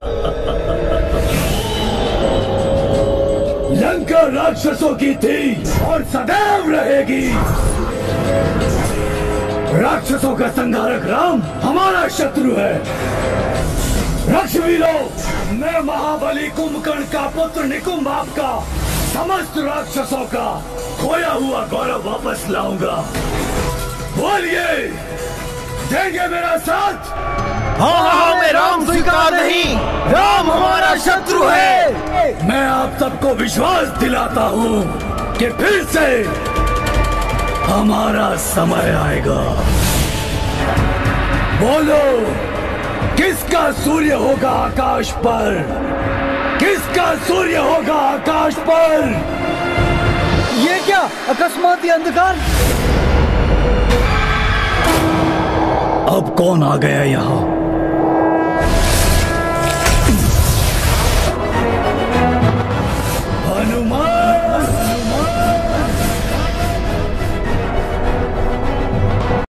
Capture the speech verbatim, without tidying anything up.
लंका राक्षसों की थी और सदैव रहेगी। राक्षसों का संहारक राम हमारा शत्रु है। रक्षवीरो, मैं महाबली कुंभकर्ण का पुत्र निकुंभ आपका समस्त राक्षसों का खोया हुआ गौरव वापस लाऊंगा। बोलिए, देंगे मेरा साथ? हाँ हाँ, मैं राम स्वीकार नहीं, राम हमारा शत्रु है। मैं आप सबको विश्वास दिलाता हूँ कि फिर से हमारा समय आएगा। बोलो, किसका सूर्य होगा आकाश पर? किसका सूर्य होगा आकाश पर? ये क्या अकस्मात ये अंधकार? अब कौन आ गया यहाँ?